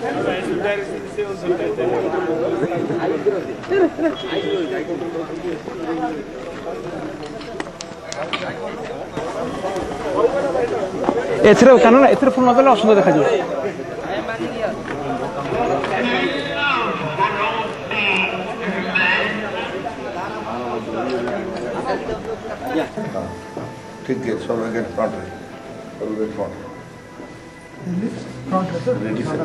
এছাড়া কেন না এছাড়া ফুল না দিলে অসুন্দর দেখা যাবে। ठीक है, सब अगेन फ्रंट है, सब अगेन फ्रंट रेडी सर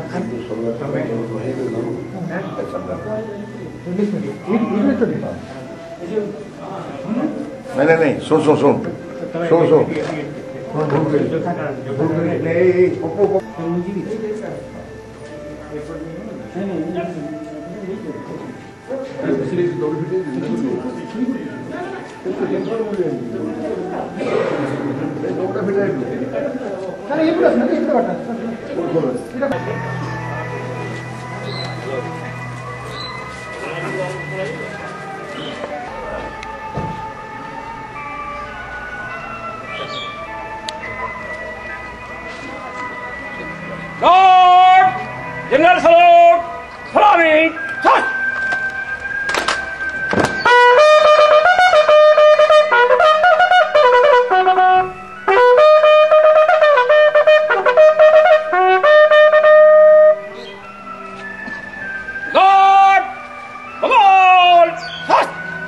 नहीं सुन सुन सुन सुन सुन Lord General Salute, Salami, Charge! Lord, come on, Charge!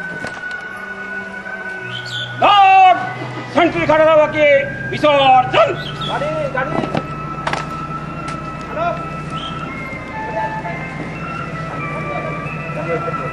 Lord, Sentry Khadagawa ke Visorjan! Gadi! Hello?